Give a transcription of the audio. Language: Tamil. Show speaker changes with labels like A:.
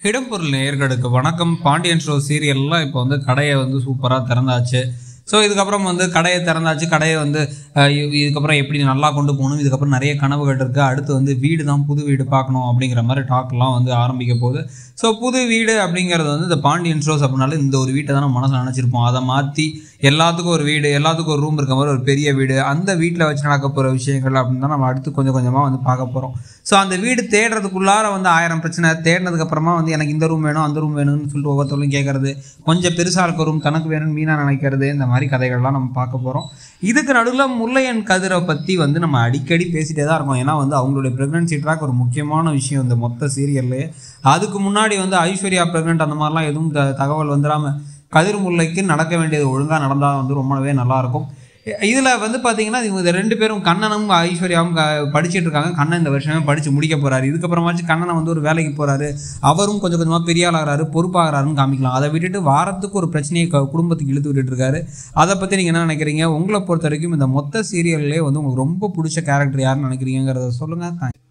A: இடம்பொருள் நேயர்களுக்கு வணக்கம். பாண்டியன் ஸ்டோர் சீரியல்லாம் இப்போ வந்து கடையை வந்து சூப்பராக திறந்தாச்சு. ஸோ இதுக்கப்புறம் வந்து கடையை திறந்தாச்சு. கடையை வந்து இதுக்கப்புறம் எப்படி நல்லா கொண்டு போகணும், இதுக்கப்புறம் நிறைய கனவுகள் இருக்குது. அடுத்து வந்து வீடு தான், புது வீடு பார்க்கணும் அப்படிங்கிற மாதிரி டாக்லாம் வந்து ஆரம்பிக்க போகுது. ஸோ புது வீடு அப்படிங்கிறது வந்து இந்த பாண்டியன் ஸ்டோர்ஸ் அப்படின்னாலும் இந்த ஒரு வீட்டை தான் நம்ம மனசில் நினச்சிருப்போம். அதை மாற்றி எல்லாத்துக்கும் ஒரு வீடு, எல்லாத்துக்கும் ஒரு ரூம் இருக்க மாதிரி ஒரு பெரிய வீடு, அந்த வீட்டில் வச்சு நடக்க போகிற விஷயங்கள் அப்படின்னு தான் நம்ம அடுத்து கொஞ்சம் கொஞ்சமாக வந்து பார்க்க போகிறோம். ஸோ அந்த வீடு தேடுறதுக்குள்ளார வந்து 1000 பிரச்சனை. தேடினதுக்கப்புறமா வந்து எனக்கு இந்த ரூம் வேணும், அந்த ரூம் வேணும்னு சொல்லிட்டு ஒவ்வொருத்தரும் கேட்கறது, கொஞ்சம் பெருசாக இருக்க ரூம் தனக்கு வேணும்னு மீனாக நினைக்கிறது, இந்த மாதிரி கதைகள்லாம் நம்ம பார்க்க போகிறோம். இதுக்கு நடுவில் முல்லை அண்ட் கதிரை பற்றி வந்து நம்ம அடிக்கடி பேசிகிட்டே தான் இருக்கோம். ஏன்னா வந்து அவங்களுடைய ப்ரெக்னன்சி ட்ராக் ஒரு முக்கியமான விஷயம் இந்த மொத்த சீரியல்லையே. அதுக்கு முன்னாடி வந்து ஐஸ்வர்யா ப்ரெக்னென்ட் அந்த மாதிரிலாம் எதுவும் தகவல் வந்துடாமல் கதிர் முல்லைக்கு நடக்க வேண்டியது ஒழுங்காக நடந்தால் வந்து ரொம்பவே நல்லாயிருக்கும். இதில் வந்து பார்த்தீங்கன்னா இவங்க 2 பேரும் கண்ணனும் ஐஸ்வர்யாவும் படிச்சுட்டு இருக்காங்க. கண்ணன் இந்த வருஷமே படித்து முடிக்க போகிறாரு. இதுக்கப்புறமாச்சு கண்ணனை வந்து ஒரு வேலைக்கு போகிறாரு, அவரும் கொஞ்சம் கொஞ்சமாக பெரிய ஆளாகிறாரு, பொறுப்பாகிறாருன்னு காமிக்கலாம். அதை விட்டுட்டு வாரத்துக்கு ஒரு பிரச்சனையை குடும்பத்துக்கு இழுத்து விட்டுட்டு இருக்காரு. அதை பற்றி நீங்கள் என்ன நினைக்கிறீங்க? உங்களை பொறுத்த வரைக்கும் இந்த மொத்த சீரியல்லே வந்து உங்களுக்கு ரொம்ப பிடிச்ச கேரக்டர் யாருன்னு நினைக்கிறீங்கிறத சொல்லுங்கள்.